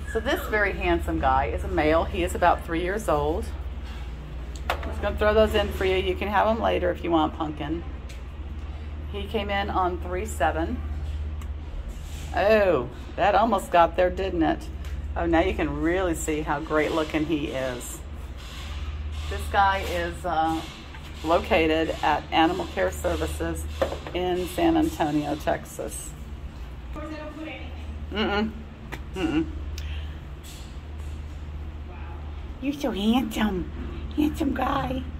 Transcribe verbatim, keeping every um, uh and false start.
So this very handsome guy is a male. He is about three years old. I'm just gonna throw those in for you. You can have them later if you want, Pumpkin. He came in on three seven. Oh, that almost got there, didn't it? Oh, now you can really see how great looking he is. This guy is uh, located at Animal Care Services in San Antonio, Texas. Of course, they don't put anything. Mm-mm. Mm-mm. Wow. You're so handsome. Handsome guy.